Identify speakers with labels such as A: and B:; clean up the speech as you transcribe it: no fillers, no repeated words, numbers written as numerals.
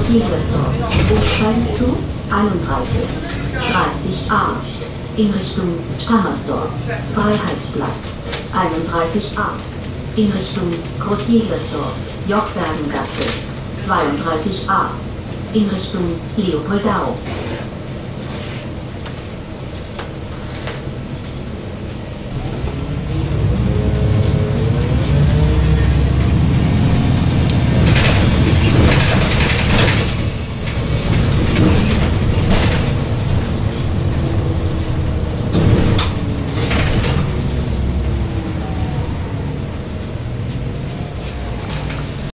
A: Großjägersdorf. Umsteigen zu 31. 30a. In Richtung Stammersdorf. Freiheitsplatz. 31a. In Richtung Großjägersdorf. Jochbergengasse. 32a. In Richtung Leopoldau.